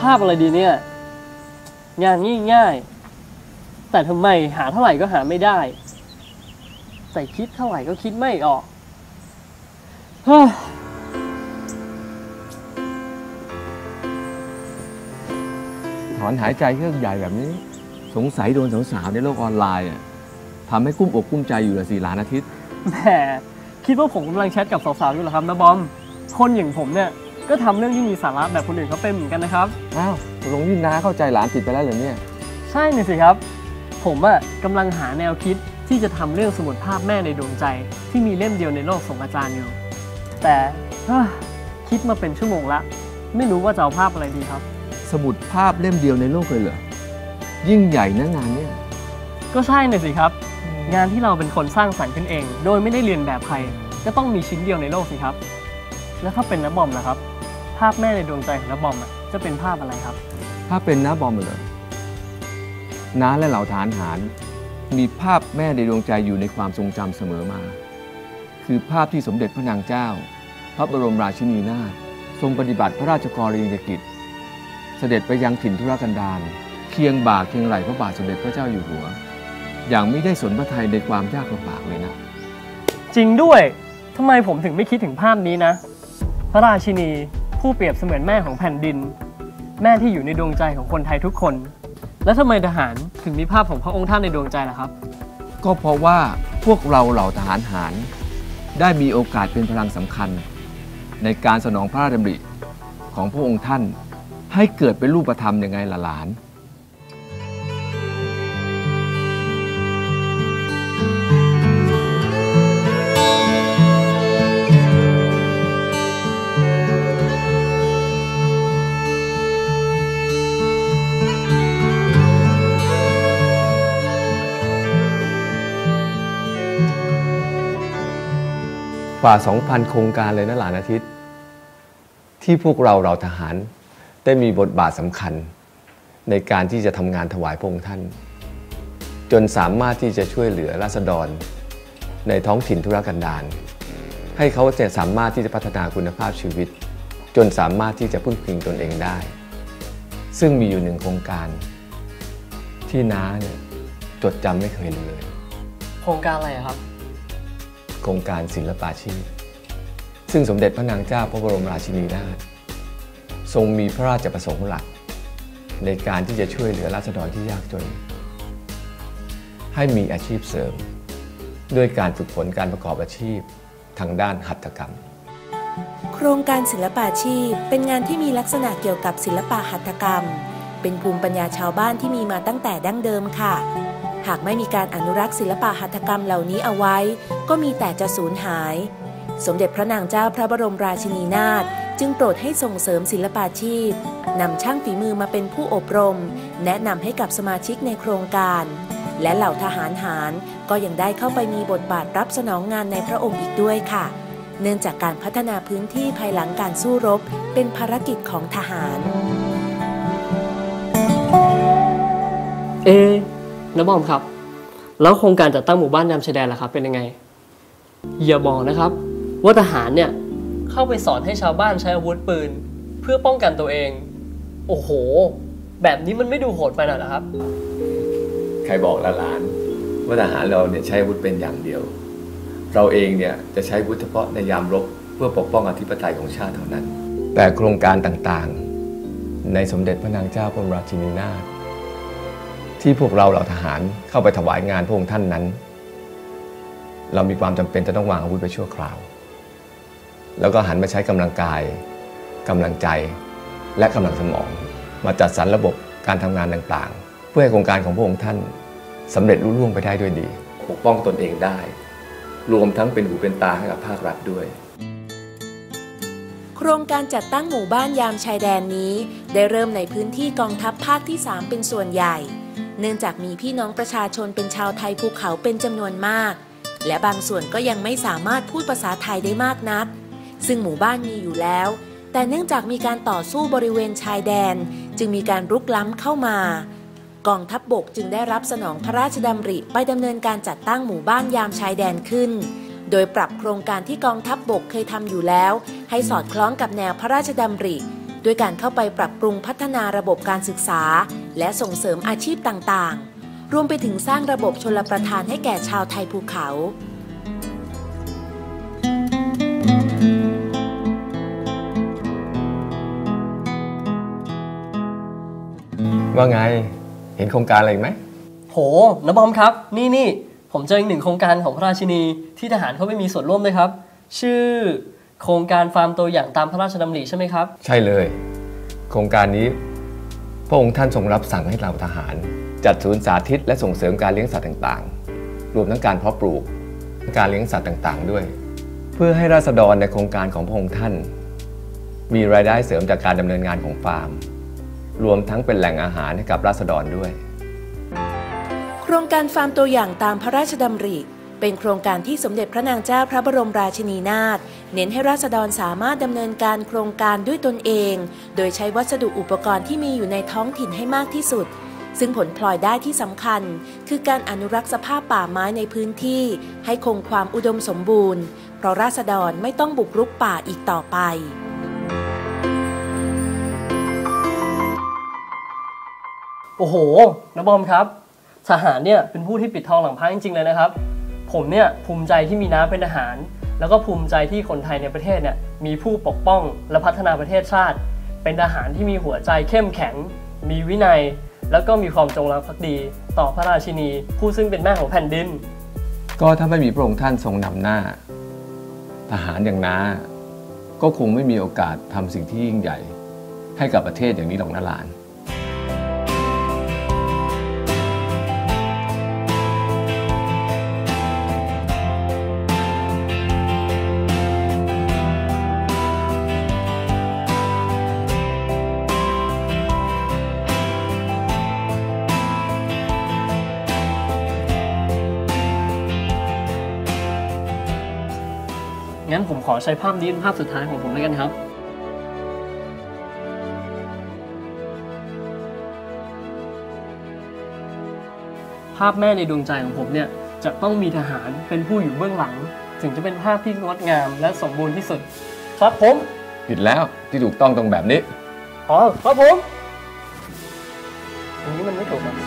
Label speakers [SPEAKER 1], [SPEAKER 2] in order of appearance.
[SPEAKER 1] าพอะไรดีเนี่ยงานง่ายๆแต่ทำไมหาเท่าไหร่ก็หาไม่ได้แต่คิดเท่าไหร่ก็คิดไม่ออก
[SPEAKER 2] ถอนหายใจเครื่องใหญ่แบบนี้สงสัยโดนสาวๆในโลกออนไลน์ทำให้กุ้มอกกุ้มใจอยู่ละสิหลานอาทิตย์
[SPEAKER 1] แหมคิดว่าผมกำลังแชทกับสาวๆอยู่เหรอครับนะบอมคนอย่างผมเนี่ยก็ทำเรื่องที่มีสาระแบบคนอื่นเขาเป็นเหมือนกันนะครับ
[SPEAKER 2] อ้าวตกลงนี่น้าเข้าใจหลานผิดไปแล้วเหรอเนี่ย
[SPEAKER 1] ใช่นี่สิครับผมกำลังหาแนวคิดที่จะทำเรื่องสมุดภาพแม่ในดวงใจที่มีเล่มเดียวในโลกส่งอาจารย์อยู่แต่คิดมาเป็นชั่วโมงละไม่รู้ว่าจะเอาภาพอะไรดีครับ
[SPEAKER 2] สมุดภาพเล่มเดียวในโลกเลยเหรอยิ่งใหญ่นะงานเนี่ย
[SPEAKER 1] ก็ใช่นี่สิครับงานที่เราเป็นคนสร้างสรรค์ขึ้นเองโดยไม่ได้เรียนแบบใครก็ต้องมีชิ้นเดียวในโลกสิครับแล้วถ้าเป็นน้าบอมล่ะครับภาพแม่ในดวงใจของน้าบอมจะเป็นภาพอะไรครับ
[SPEAKER 2] ถ้าเป็นน้าบอมเหรอน้าและเหล่าทหารมีภาพแม่ในดวงใจอยู่ในความทรงจำเสมอมาคือภาพที่สมเด็จพระนางเจ้าพระบรมราชินีนาถทรงปฏิบัติพระราชกรณียกิจเสด็จไปยังถิ่นทุรกันดารเคียงบ่าเคียงไหล่พระบาทสมเด็จพระเจ้าอยู่หัวอย่างไม่ได้สนพระทัยในความยากลำบากเลยนะ
[SPEAKER 1] จริงด้วยทำไมผมถึงไม่คิดถึงภาพนี้นะพระราชินีผู้เปรียบเสมือนแม่ของแผ่นดินแม่ที่อยู่ในดวงใจของคนไทยทุกคนแล้วทำไมทหารถึงมีภาพของพระองค์ท่านในดวงใจล่ะครับ
[SPEAKER 2] ก็เพราะว่าพวกเราเหล่าทหารหารได้มีโอกาสเป็นพลังสำคัญในการสนองพระราชดำริของพระองค์ท่านให้เกิดเป็นรูปธรรมยังไงล่ะหลานกว่า 2,000 โครงการเลยนะหลานอาทิตย์ที่พวกเราทหารได้มีบทบาทสำคัญในการที่จะทำงานถวายพระองค์ท่านจนสามารถที่จะช่วยเหลือราษฎรในท้องถิ่นทุรกันดารให้เขาจะสามารถที่จะพัฒนาคุณภาพชีวิตจนสามารถที่จะพึ่งพิงตนเองได้ซึ่งมีอยู่1โครงการที่น้าเนี่ยจดจำไม่เคยลืมเลย
[SPEAKER 1] โครงการอะไรครับ
[SPEAKER 2] โครงการศิลปาชีพซึ่งสมเด็จพระนางเจ้าพระบรมราชินีนาถทรงมีพระราชประสงค์หลักในการที่จะช่วยเหลือราษฎรที่ยากจนให้มีอาชีพเสริมด้วยการฝึกฝนการประกอบอาชีพทางด้านหัตถกรรม
[SPEAKER 3] โครงการศิลปาชีพเป็นงานที่มีลักษณะเกี่ยวกับศิลปะหัตถกรรมเป็นภูมิปัญญาชาวบ้านที่มีมาตั้งแต่ดั้งเดิมค่ะหากไม่มีการอนุรักษ์ศิลปะหัตถกรรมเหล่านี้เอาไว้ก็มีแต่จะสูญหายสมเด็จพระนางเจ้าพระบรมราชินีนาถจึงโปรดให้ส่งเสริมศิลปาชีพนำช่างฝีมือมาเป็นผู้อบรมแนะนำให้กับสมาชิกในโครงการและเหล่าทหารหารก็ยังได้เข้าไปมีบทบาทรับสนองงานในพระองค์อีกด้วยค่ะเนื่องจากการพัฒนาพื้นที่ภายหลังการสู้รบเป็นภารกิจของทหาร
[SPEAKER 1] น้าบอมครับแล้วโครงการจัดตั้งหมู่บ้านยามชายแดนล่ะครับเป็นยังไงอย่าบอกนะครับว่าทหารเนี่ยเข้าไปสอนให้ชาวบ้านใช้อาวุธปืนเพื่อป้องกันตัวเองโอ้โหแบบนี้มันไม่ดูโหดไปหน่อยเหรอครับ
[SPEAKER 2] ใครบอกหลานว่าทหารเราเนี่ยใช้อาวุธเป็นอย่างเดียวเราเองเนี่ยจะใช้อาวุธเฉพาะในยามรบเพื่อปกป้องอธิปไตยของชาติเท่านั้นแต่โครงการต่างๆในสมเด็จพระนางเจ้าพระบรมราชินีนาถที่พวกเราเหล่าทหารเข้าไปถวายงานพระองค์ท่านนั้นเรามีความจำเป็นจะต้องวางอาวุธไปชั่วคราวแล้วก็หันมาใช้กำลังกายกำลังใจและกำลังสมองมาจัดสรรระบบการทำงานต่างๆเพื่อให้โครงการของพระองค์ท่านสำเร็จรุ่ร่วงไปได้ด้วยดีปกป้องตนเองได้รวมทั้งเป็นหูเป็นตาให้กับภาครัฐด้วย
[SPEAKER 3] โครงการจัดตั้งหมู่บ้านยามชายแดนนี้ได้เริ่มในพื้นที่กองทัพภาคที่3เป็นส่วนใหญ่เนื่องจากมีพี่น้องประชาชนเป็นชาวไทยภูเขาเป็นจำนวนมากและบางส่วนก็ยังไม่สามารถพูดภาษาไทยได้มากนักซึ่งหมู่บ้านมีอยู่แล้วแต่เนื่องจากมีการต่อสู้บริเวณชายแดนจึงมีการรุกล้ำเข้ามากองทัพบกจึงได้รับสนองพระราชดำริไปดำเนินการจัดตั้งหมู่บ้านยามชายแดนขึ้นโดยปรับโครงการที่กองทัพบกเคยทำอยู่แล้วให้สอดคล้องกับแนวพระราชดำริด้วยการเข้าไปปรับปรุงพัฒนาระบบการศึกษาและส่งเสริมอาชีพต่างๆรวมไปถึงสร้างระบบชลประทานให้แก่ชาวไทยภูเขา
[SPEAKER 2] ว่าไงเห็นโครงการอะไรไหม
[SPEAKER 1] โหน้าบอมครับนี่ผมเจออีกหนึ่งโครงการของพระราชินีที่ทหารเขาไม่มีส่วนร่วมด้วยครับชื่อโครงการฟาร์มตัวอย่างตามพระราชดำริใช่ไหมครับ
[SPEAKER 2] ใช่เลยโครงการนี้พระองค์ท่านทรงรับสั่งให้เหล่าทหารจัดศูนย์สาธิตและส่งเสริมการเลี้ยงสัตว์ต่างๆรวมทั้งการเพาะปลูกการเลี้ยงสัตว์ต่างๆด้วยเพื่อให้ราษฎรในโครงการของพระองค์ท่านมีรายได้เสริมจากการดำเนินงานของฟาร์มรวมทั้งเป็นแหล่งอาหารให้กับราษฎรด้วย
[SPEAKER 3] โครงการฟาร์มตัวอย่างตามพระราชดำริเป็นโครงการที่สมเด็จพระนางเจ้าพระบรมราชินีนาถเน้นให้ราษฎรสามารถดำเนินการโครงการด้วยตนเองโดยใช้วัสดุอุปกรณ์ที่มีอยู่ในท้องถิ่นให้มากที่สุดซึ่งผลพลอยได้ที่สำคัญคือการอนุรักษ์สภาพป่าไม้ในพื้นที่ให้คงความอุดมสมบูรณ์เพราะราษฎรไม่ต้องบุกรุกป่าอีกต่อไป
[SPEAKER 1] โอ้โหน้าบอมครับทหารเนี่ยเป็นผู้ที่ปิดทองหลังพระจริงๆเลยนะครับผมเนี่ยภูมิใจที่มีน้าเป็นทหารแล้วก็ภูมิใจที่คนไทยในประเทศเนี่ยมีผู้ปกป้องและพัฒนาประเทศชาติเป็นทหารที่มีหัวใจเข้มแข็งมีวินัยแล้วก็มีความจงรักภักดีต่อพระราชินีผู้ซึ่งเป็นแม่ของแผ่นดิน
[SPEAKER 2] ก็ถ้าไม่มีพระองค์ท่านทรงนำหน้าทหารอย่างน้าก็คงไม่มีโอกาสทำสิ่งที่ยิ่งใหญ่ให้กับประเทศอย่างนี้หรอกนะหลาน
[SPEAKER 1] งั้นผมขอใช้ภาพนี้เป็นภาพสุดท้ายของผมแล้วกันครับภาพแม่ในดวงใจของผมเนี่ยจะต้องมีทหารเป็นผู้อยู่เบื้องหลังถึงจะเป็นภาพที่งดงามและสมบูรณ์ที่สุดครับผม
[SPEAKER 2] ผิดแล้วที่ถูกต้องตรงแบบนี้
[SPEAKER 1] อ๋อครับผมอันนี้มันไม่ถูกครับ